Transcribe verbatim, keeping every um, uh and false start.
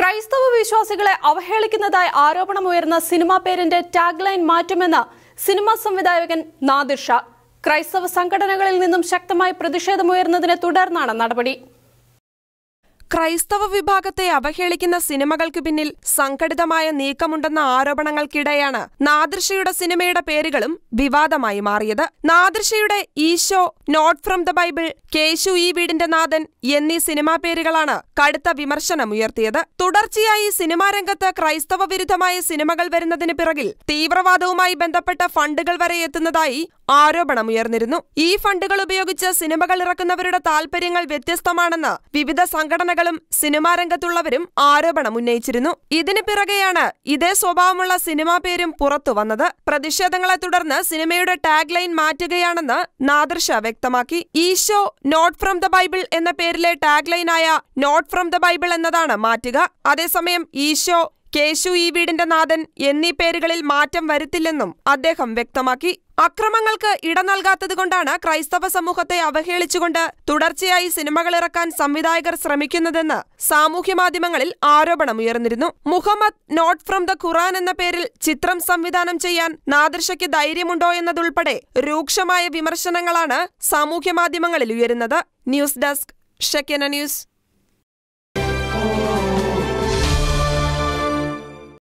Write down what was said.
ക്രൈസ്തവ വിശ്വാസികളെ അവഹേളിക്കുന്നതായി ആരോപണമുയർന്ന സിനിമാ പേരിന്റെ ടാഗ്ലൈൻ മാറ്റുമെന്ന് സിനിമാ സംവിധായകൻ നാദിർ ഷാ. ക്രൈസ്തവ സംഘടനകളിൽ നിന്നും ശക്തമായ പ്രതിഷേധമുയർന്നതിനെ തുടർന്നാണ് നടപടി. ക്രൈസ്തവ വിഭാഗത്തെ അവഹേളിക്കുന്ന സിനിമകൾക്ക് പിന്നിൽ സംഘടിതമായ നീക്കമുണ്ടെന്ന ആരോപണങ്ങൾക്കിടെയാണ് നാദിർ ഷായുടെ സിനിമയുടെ പേരുകളും വിവാദമായി മാറിയത്. നാദിർ ഷായുടെ Eesho, not from the Bible, Keshu ഈ വീടിന്റെ നാഥൻ എന്നീ സിനിമാ പേരുകളാണ് കടുത്ത വിമർശനമുയർത്തിയത്. തുടർച്ചയായി സിനിമാ രംഗത്ത് ക്രൈസ്തവ വിരുദ്ധമായ സിനിമകൾ വരുന്നതിന് പിറകിൽ തീവ്രവാദവുമായി ബന്ധപ്പെട്ട ഫണ്ടുകൾ വരെ എത്തുന്നതായി ആരോപണമുയർന്നിരുന്നു. ഈ ഫണ്ടുകൾ ഉപയോഗിച്ച് സിനിമകൾ ഇറക്കുന്നവരുടെ താൽപര്യങ്ങൾ വ്യത്യസ്തമാണെന്ന് വിവിധ സംഘടനകളും സിനിമാ രംഗത്തുള്ളവരും ആരോപണം ഉന്നയിച്ചിരുന്നു. ഇതിന് പിറകെയാണ് ഇതേ സ്വഭാവമുള്ള സിനിമാ പേരും പുറത്തു വന്നത്. പ്രതിഷേധങ്ങളെ തുടർന്ന് സിനിമയുടെ ടാഗ് ലൈൻ മാറ്റുകയാണെന്ന് നാദിർ ഷാ വ്യക്തമാക്കി. Eesho, not from the Bible എന്ന പേരിലെ ടാഗ് ലൈനായ നോട്ട് ഫ്രം ദ ബൈബിൾ എന്നതാണ് മാറ്റുക. അതേസമയം ഈശോ, കേശു ഈ വീടിന്റെ നാഥൻ എന്നീ പേരുകളിൽ മാറ്റം വരുത്തില്ലെന്നും അദ്ദേഹം വ്യക്തമാക്കി. അക്രമങ്ങൾക്ക് ഇട നൽകാത്തതുകൊണ്ടാണ് ക്രൈസ്തവ സമൂഹത്തെ അവഹേളിച്ചുകൊണ്ട് തുടർച്ചയായി സിനിമകൾ ഇറക്കാൻ സംവിധായകർ ശ്രമിക്കുന്നതെന്ന് സാമൂഹ്യമാധ്യമങ്ങളിൽ ആരോപണമുയർന്നിരുന്നു. Muhammad not from the Quran എന്ന പേരിൽ ചിത്രം സംവിധാനം ചെയ്യാൻ നാദിർ ഷായ്ക്ക് ധൈര്യമുണ്ടോ എന്നതുൾപ്പെടെ രൂക്ഷമായ വിമർശനങ്ങളാണ് സാമൂഹ്യമാധ്യമങ്ങളിൽ ഉയരുന്നത്. News desk, Shekinah news.